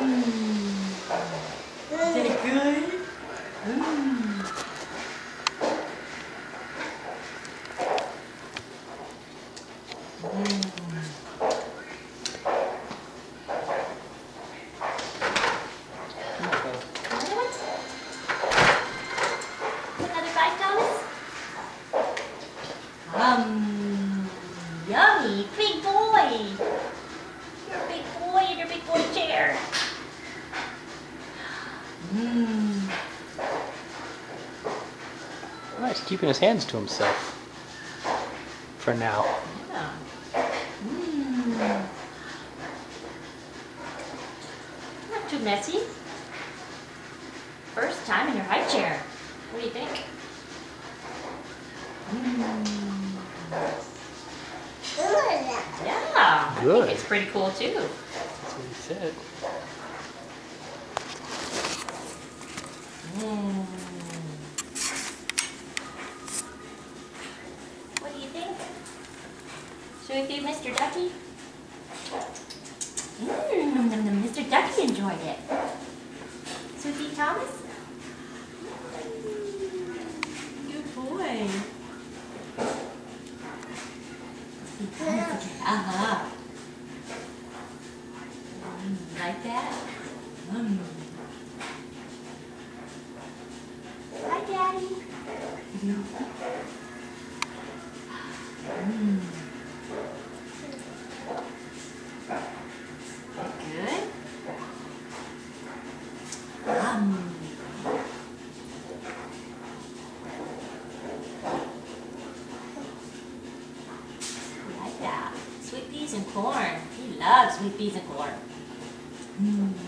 Is it good? Yummy, big boy. You're a big boy in your big boy chair. Oh, he's keeping his hands to himself for now. Yeah. Not too messy. First time in your high chair. What do you think? Yeah, Good. I think it's pretty cool too. That's what he said. What do you think? Should we feed Mr. Ducky? Mr. Ducky enjoyed it. Should we feed Thomas? Good boy. Uh-huh. Like that? Hi, Daddy. Good. Like that. Sweet peas and corn. He loves sweet peas and corn.